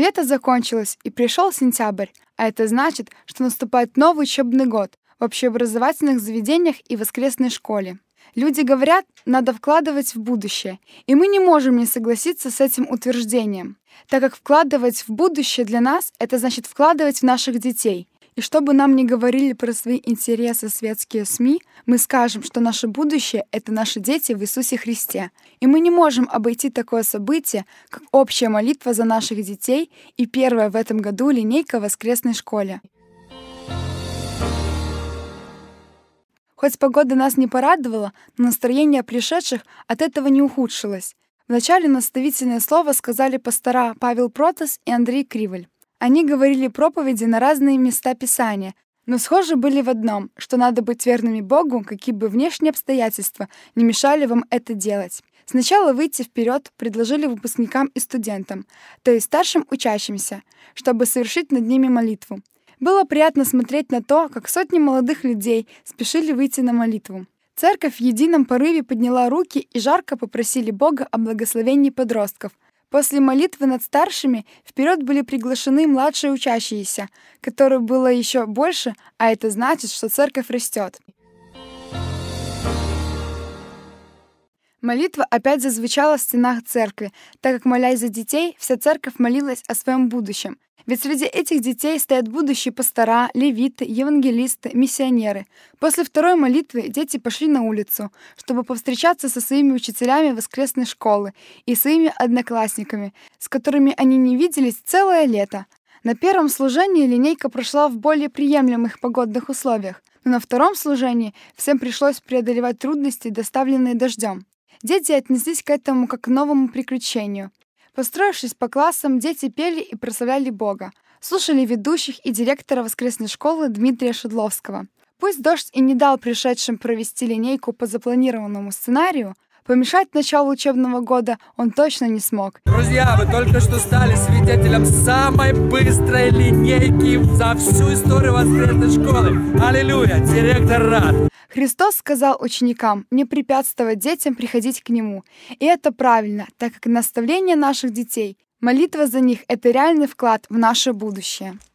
Лето закончилось, и пришел сентябрь, а это значит, что наступает новый учебный год в общеобразовательных заведениях и воскресной школе. Люди говорят, надо вкладывать в будущее, и мы не можем не согласиться с этим утверждением, так как вкладывать в будущее для нас — это значит вкладывать в наших детей. И что бы нам ни говорили про свои интересы светские СМИ, мы скажем, что наше будущее — это наши дети в Иисусе Христе. И мы не можем обойти такое событие, как общая молитва за наших детей и первая в этом году линейка в воскресной школе. Хоть погода нас не порадовала, но настроение пришедших от этого не ухудшилось. Вначале наставительное слово сказали пастора Павел Протас и Андрей Криволь. Они говорили проповеди на разные места Писания, но схожи были в одном, что надо быть верными Богу, какие бы внешние обстоятельства не мешали вам это делать. Сначала выйти вперед предложили выпускникам и студентам, то есть старшим учащимся, чтобы совершить над ними молитву. Было приятно смотреть на то, как сотни молодых людей спешили выйти на молитву. Церковь в едином порыве подняла руки и жарко попросили Бога о благословении подростков. После молитвы над старшими вперед были приглашены младшие учащиеся, которых было еще больше, а это значит, что церковь растет. Молитва опять зазвучала в стенах церкви, так как, молясь за детей, вся церковь молилась о своем будущем. Ведь среди этих детей стоят будущие пастора, левиты, евангелисты, миссионеры. После второй молитвы дети пошли на улицу, чтобы повстречаться со своими учителями воскресной школы и своими одноклассниками, с которыми они не виделись целое лето. На первом служении линейка прошла в более приемлемых погодных условиях, но на втором служении всем пришлось преодолевать трудности, доставленные дождем. Дети отнеслись к этому как к новому приключению. Построившись по классам, дети пели и прославляли Бога, слушали ведущих и директора воскресной школы Дмитрия Шедловского. Пусть дождь и не дал пришедшим провести линейку по запланированному сценарию, помешать началу учебного года он точно не смог. Друзья, вы только что стали свидетелем самой быстрой линейки за всю историю воскресной школы. Аллилуйя! Директор рад! Христос сказал ученикам не препятствовать детям приходить к Нему. И это правильно, так как наставление наших детей, молитва за них — это реальный вклад в наше будущее.